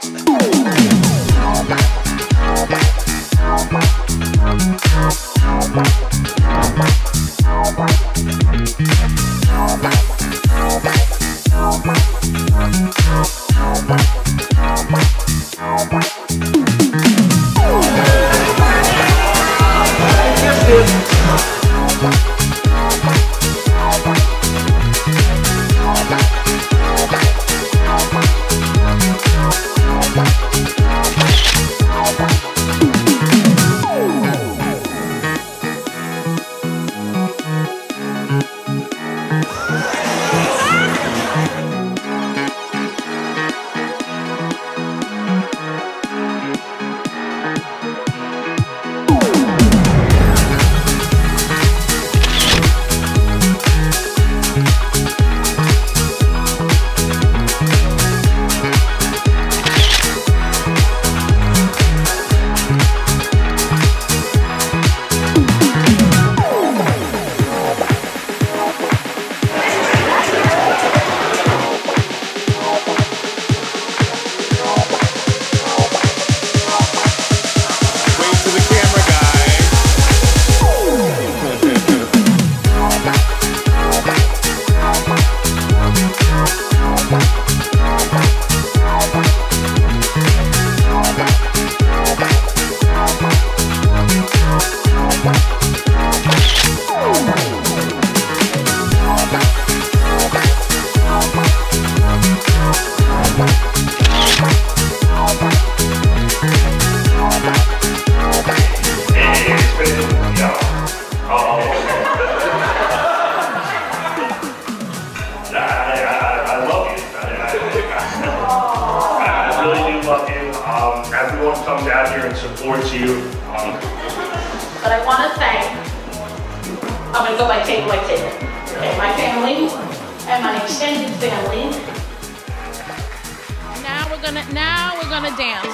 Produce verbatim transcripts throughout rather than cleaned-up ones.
Everyone comes out here and supports you. Um, but I want to thank, I'm going to go by table by table. Okay, my family and my extended family. Now we're gonna, now we're gonna dance.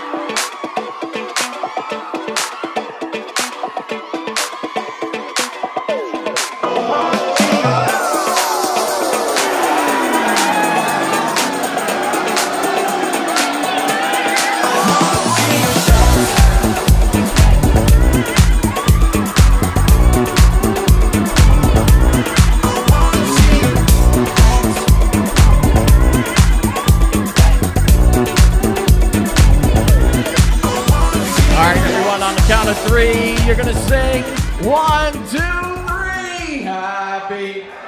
Count of three, you're gonna sing one, two, three. Happy